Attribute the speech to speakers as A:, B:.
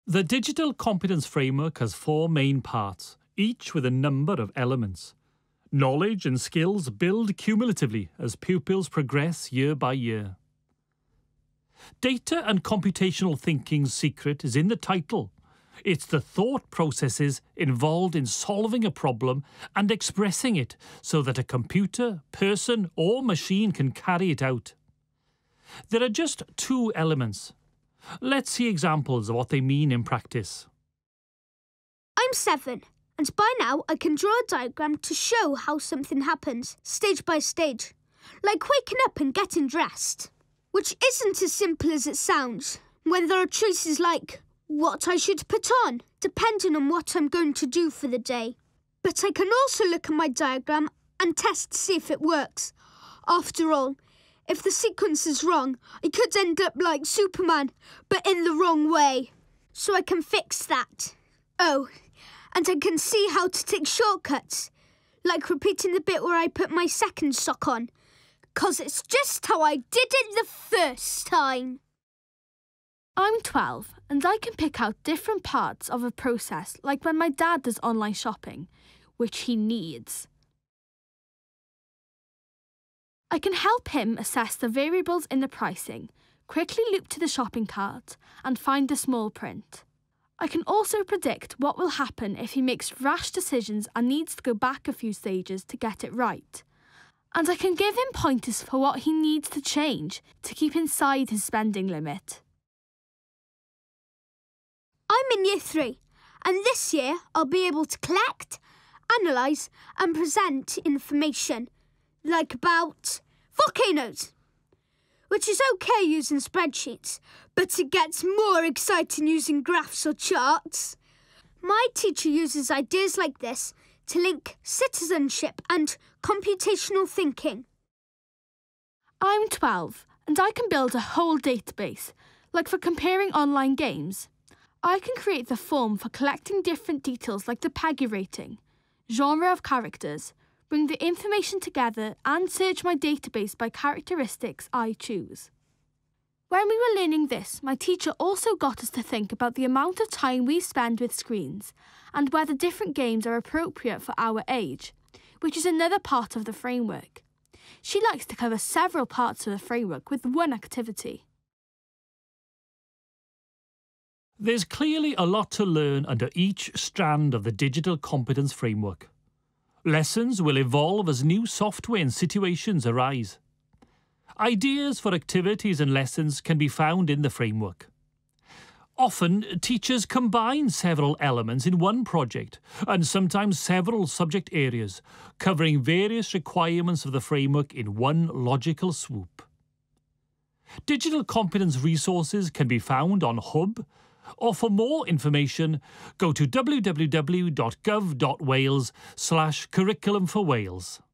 A: The Digital Competence Framework has 4 main parts, each with a number of elements. Knowledge and skills build cumulatively as pupils progress year by year. Data and computational thinking's secret is in the title. It's the thought processes involved in solving a problem and expressing it so that a computer, person or machine can carry it out. There are just 2 elements. Let's see examples of what they mean in practice.
B: I'm 7, and by now I can draw a diagram to show how something happens, stage by stage, like waking up and getting dressed. Which isn't as simple as it sounds, when there are choices like what I should put on, depending on what I'm going to do for the day. But I can also look at my diagram and test to see if it works. After all, if the sequence is wrong, I could end up like Superman, but in the wrong way. So I can fix that. Oh, and I can see how to take shortcuts, like repeating the bit where I put my second sock on, 'cause it's just how I did it the first time.
C: I'm 12 and I can pick out different parts of a process, like when my dad does online shopping, which he needs. I can help him assess the variables in the pricing, quickly loop to the shopping cart and find the small print. I can also predict what will happen if he makes rash decisions and needs to go back a few stages to get it right. And I can give him pointers for what he needs to change to keep inside his spending limit.
B: I'm in Year 3, and this year I'll be able to collect, analyse and present information, like about volcanoes, which is okay using spreadsheets, but it gets more exciting using graphs or charts. My teacher uses ideas like this to link citizenship and computational thinking.
C: I'm 12 and I can build a whole database, like for comparing online games. I can create the form for collecting different details like the PEGI rating, genre of characters, bring the information together and search my database by characteristics I choose. When we were learning this, my teacher also got us to think about the amount of time we spend with screens and whether different games are appropriate for our age, which is another part of the framework. She likes to cover several parts of the framework with one activity.
A: There's clearly a lot to learn under each strand of the Digital Competence Framework. Lessons will evolve as new software and situations arise. Ideas for activities and lessons can be found in the framework. Often, teachers combine several elements in one project, and sometimes several subject areas, covering various requirements of the framework in one logical swoop. Digital competence resources can be found on Hub, or for more information, go to www.gov.wales/curriculum for Wales.